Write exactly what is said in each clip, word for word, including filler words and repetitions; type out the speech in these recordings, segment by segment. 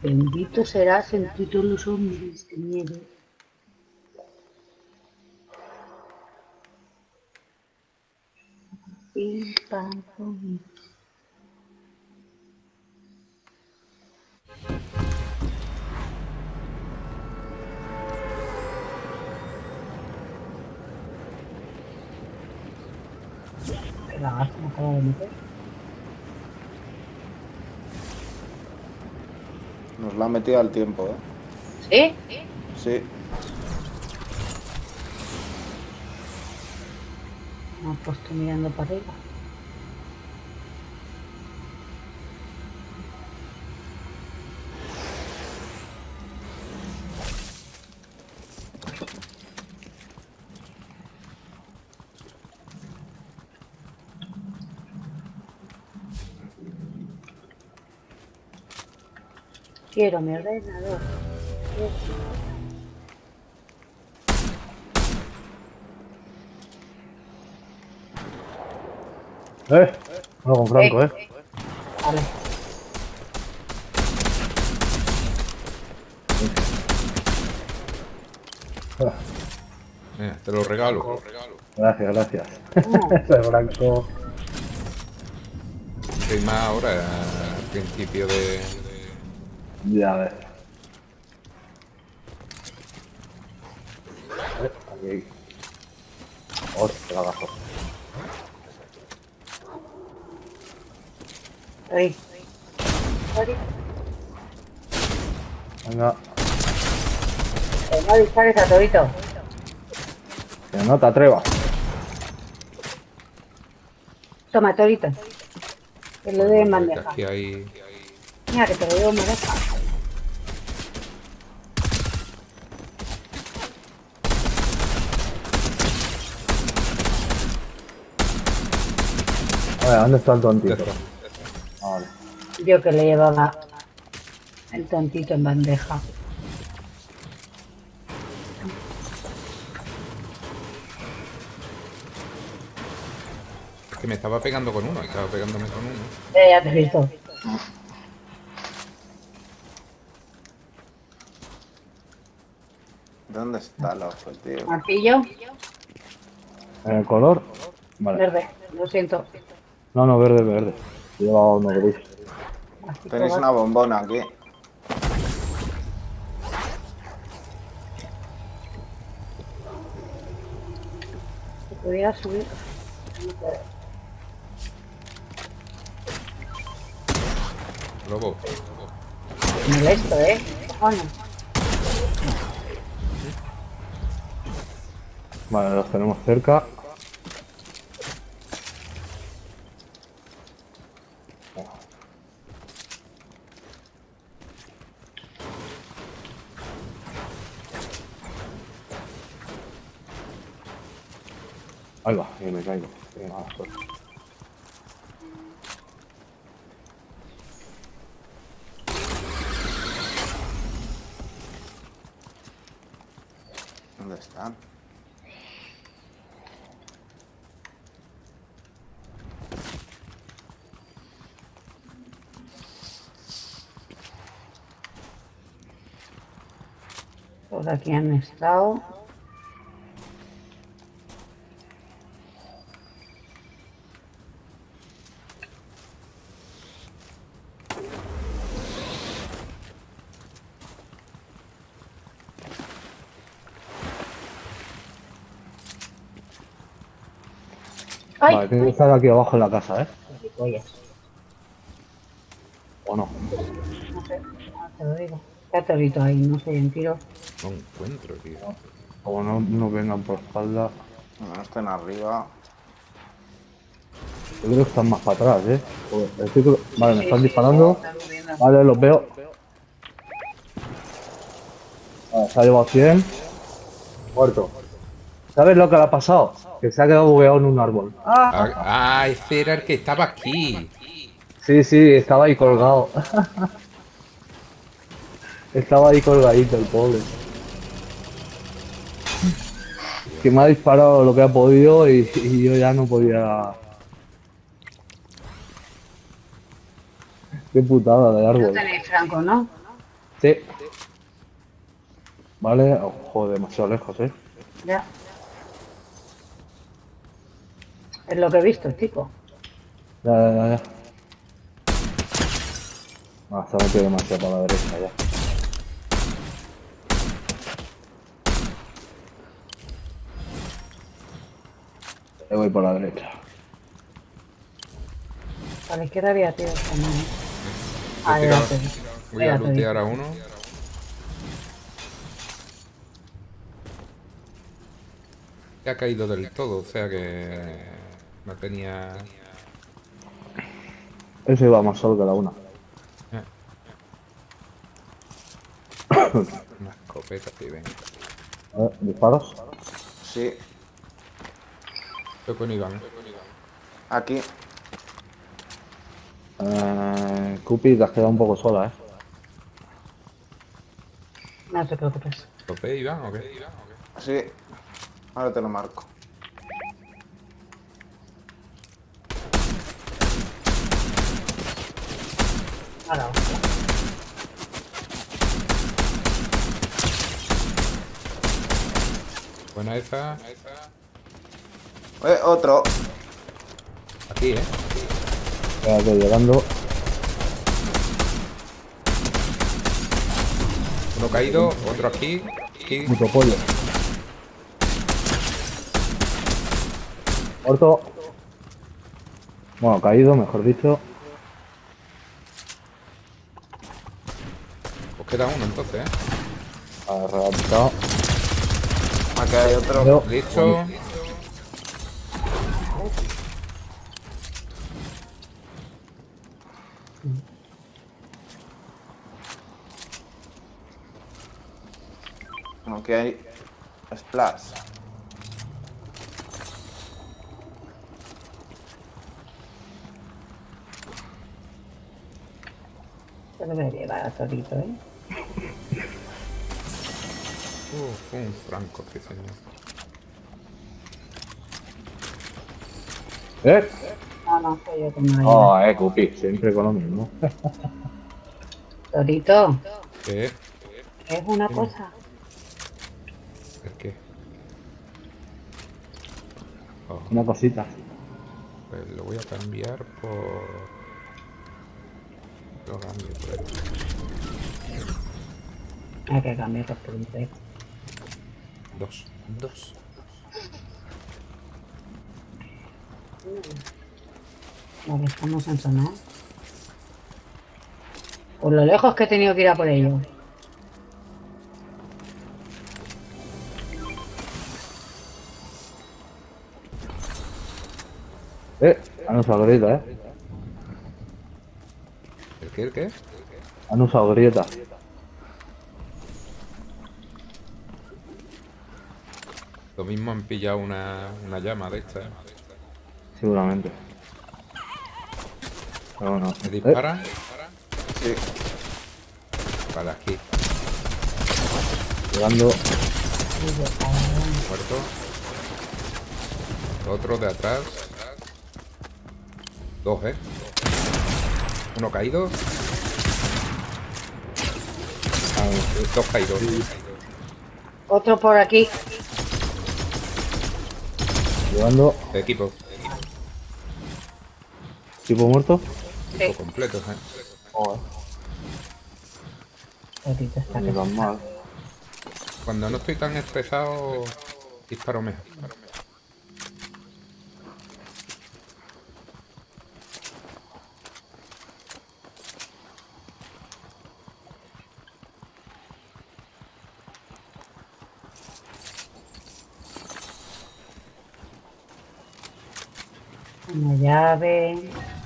Bendito serás entre todos los hombres de nieve. Pim, pam, pum. La gafa me acaba de meter. Nos la ha metido al tiempo, ¿eh? ¿Sí? Sí. Me he puesto mirando para arriba. Quiero mi ordenador. Eh, no con Franco, eh. eh. Vale. Eh, te lo regalo, te lo regalo. Gracias, gracias. Oh. Ese Franco. Y más ahora, al principio de... Ya ves. Eh, aquí. Hostia, la bajo. Ahí. Ahí. Venga, Eh, no dispares a Torito. que no te atrevas. Toma, Torito. Que lo doy en bandeja. Aquí hay... Mira, que te lo doy en bandeja. A ver, ¿dónde está el tontito? Dentro. Vale. Yo que le llevaba el tontito en bandeja. Que me estaba pegando con uno, estaba pegándome con uno. Eh, ya te he visto. ¿Dónde está el objetivo? Martillo, ¿En el color? Vale. verde. Lo siento. No, no, verde, verde. Lleva uno gris. Así Tenéis que una bombona aquí. si pudiera subir. No puedo. Lobo. Molesto, ¿eh? Cojones. Vale, los tenemos cerca. Ahí va, y me caigo. Qué mala suerte. ¿Dónde están? Por aquí han estado. ¡Ay! Vale, tiene que estar aquí abajo en la casa, ¿eh? Oye, ¿O no? no sé, no te lo digo. Está Torito ahí, no sé, en tiro. No encuentro, tío. Como no nos vengan por espalda. No estén arriba. Yo creo que están más para atrás, ¿eh? Joder, estoy cru- Vale, me Sí, están sí, disparando. están moviendo. Vale, los veo. Vale, se ha llevado cien. Muerto. ¿Sabes lo que le ha pasado? Que se ha quedado bugueado en un árbol. Ah, ah, ese era el que estaba aquí. Sí, sí, estaba ahí colgado. Estaba ahí colgadito el pobre. Que me ha disparado lo que ha podido y, y yo ya no podía... Qué putada de No árbol. tenéis Franco, ¿no? Sí. Vale, ojo, demasiado lejos, eh. Ya. Es lo que he visto, chico. Ya, ya, ya, ya. Ah, se ha metido demasiado para la derecha ya. Yo voy por la derecha. A la izquierda había tíos también. ¿eh? Yo Ah, tiro- ya te vi. voy a Ya te vi. lootear a uno. Que ha caído del todo, o sea que no tenía... Ese iba más solo que la una. eh, una escopeta, sí, venga. A ver, disparos. Sí, Estoy con Iván. aquí. Eh, Cupi, te has quedado un poco sola, eh. No te preocupes. ¿Lo ves, Iván, o qué? Sí. Ahora te lo marco. Ahora, hostia. Buena esa. Eh, otro. Aquí, ¿eh? Espérate, llegando. Uno caído, otro aquí. Aquí. Mucho pollo. Muerto. Bueno, caído, mejor dicho. Pues queda uno entonces, ¿eh? Ha realizado. Aquí hay otro. Yo. Listo. Aquí hay splash. Se lo debería llevar a Torito, ¿eh? Uf, un franco, sí, señor. ¿Eh? No, no, soy yo que me lo Oh, llevo. eh, Cupi, siempre con lo mismo. Torito, ¿Qué? es una Sí. cosa. ¿El qué? Oh, Una cosita. pues lo voy a cambiar por... Lo cambio por ahí. Hay que cambiar por Torito, ¿eh? Dos. Dos. Vale, estamos en zona. Por lo lejos que he tenido que ir a por ellos. Eh, han usado grieta, eh. ¿El qué? ¿El qué? Han usado grieta. Lo mismo han pillado una, una llama de esta, ¿eh? Seguramente. Pero bueno. ¿Me Eh, dispara? Sí. Vale, aquí. llegando. Muerto. Otro de atrás. Dos, ¿eh? Uno caído. Ah, Dos caídos. Otro por aquí. llegando. De equipo. Tipo muerto. Sí. Equipo completo, ¿eh? Joder, Torito está ni que tan mal. Cuando no estoy tan estresado, disparo mejor. Una llave.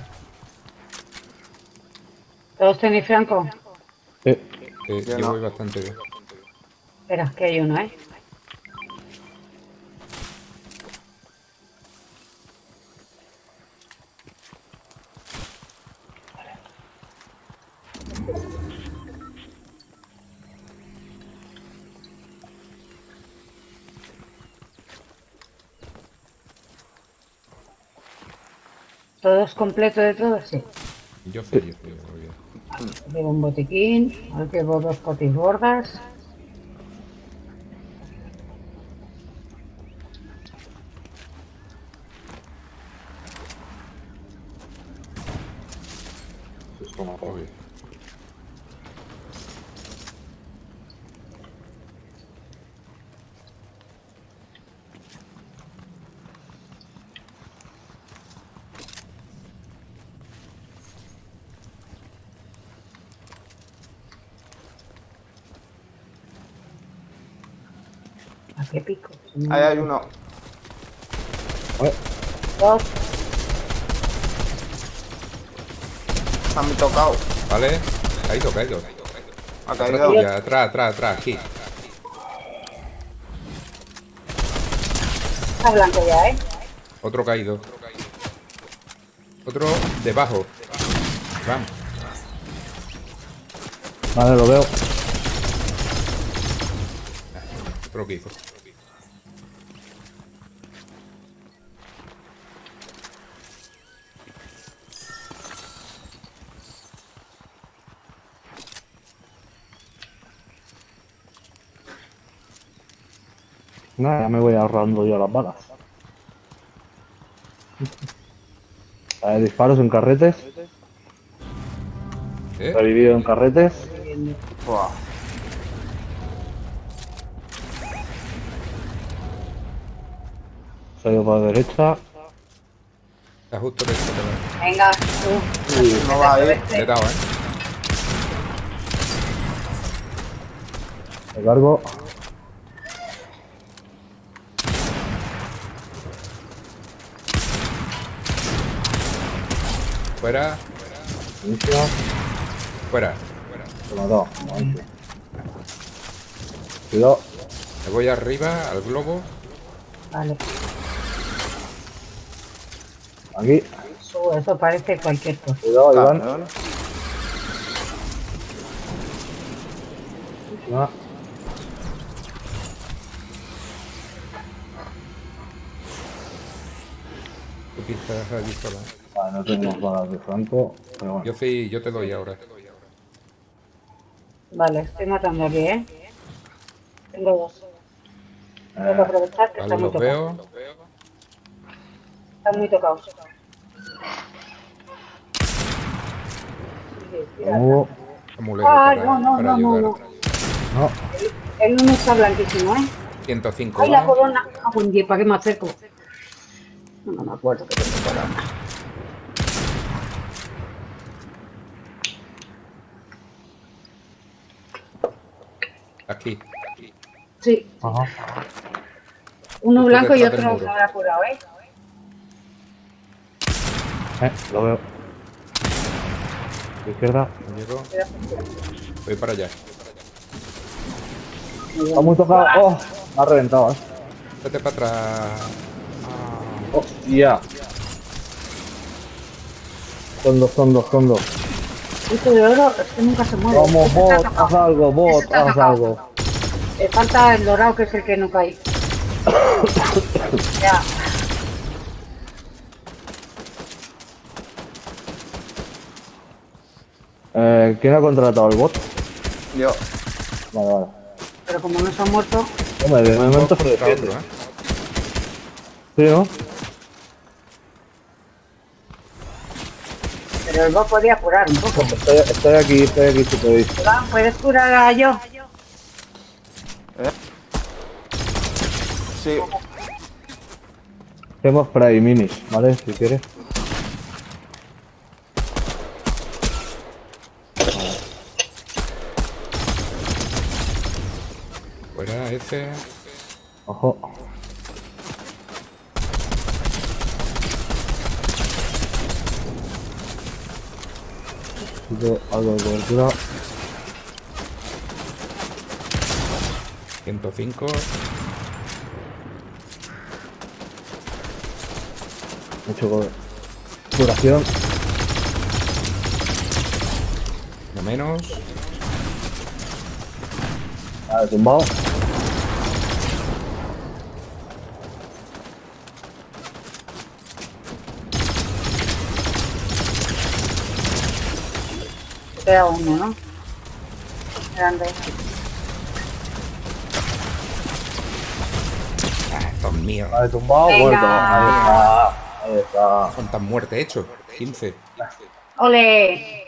¿Todos tenéis franco? Eh, Eh, Yo yo no. voy bastante bien. Espera, que hay uno, ¿eh? ¿Todos completos de todos? Sí. Yo feliz, yo voy bien. Llevo un botiquín, llevo dos cotis gordas. Esto me acabo. Uy. ¿A qué pico? Ahí hay uno. Eh, Dos. Me han tocado. Vale. Caído, caído. Ha Atrás caído. tuya, atrás, atrás, atrás, aquí. Está blanco ya, ¿eh? Otro caído. Otro debajo. Vamos. Vale, lo veo. Otro que hizo. Nada, ya me voy ahorrando yo las balas. Eh, disparos en carretes. ¿Eh? Revivido en carretes. Buah. Se ha ido para la derecha. Está justo de esto. Venga, tú. No va a ir. Le he dado, ¿eh? Me cargo. Fuera, Inicio. fuera. Se me ha dado. Vale. Cuidado. Me voy arriba al globo. Vale. Aquí. Su, eso parece cualquier cosa. Cuidado, Iván. Cabrón. Encima. Tú piensas allí sola. Vale, no tenemos balas de Franco. Pero bueno. Yo sí, yo te doy ahora. Vale, estoy matando aquí, ¿eh? Tengo dos. Tengo que Eh, aprovechar que Vale, están muy los tocados. veo. Están muy tocados. uh, Amuleto Ay, para, no, no, para no, no, ayudar. no. no. El uno está blanquísimo, ¿eh? ciento cinco. Ay, la ¿no? corona. Ah, buen día, ¿para qué me acerco? No, no me acuerdo que tengo corona. Aquí. Sí, Ajá. uno Justo blanco y detrás del otro muro. se habrá curado, ¿eh? Eh, lo veo. Izquierda. No llego. Voy para allá. Está muy tocado. Oh, me ha reventado, eh. Vete para atrás. Ah, Hostia. Son dos, son dos, son dos. Este de oro es que nunca se mueve. Vamos, Este está bot, tocado. haz algo, Este bot, está haz tocado. algo. Le falta el dorado, que es el que no cae. Ya. Eh, ¿quién ha contratado el bot? Yo. Vale, vale. Pero como no se ha muerto, Hombre, de momento se contra defiende. otro, ¿eh? Sí, ¿no? pero el bot podía curar un poco. Estoy, estoy aquí, estoy aquí, si podéis. Iván, ¿puedes curar a yo? Sí. Tengo spray minis, ¿vale? Si quieres. Fuera ese. Ojo. Necesito algo de cobertura. ciento cinco. Mucho co- curación. No menos. Vale, tumbado. Queda uno, ¿no? Grande. Ah, esto es mío. Vale, tumbado, Venga. muerto. Ahí está. Ahí está. ¿Cuántas muertes he hecho? quince. ¡Ole!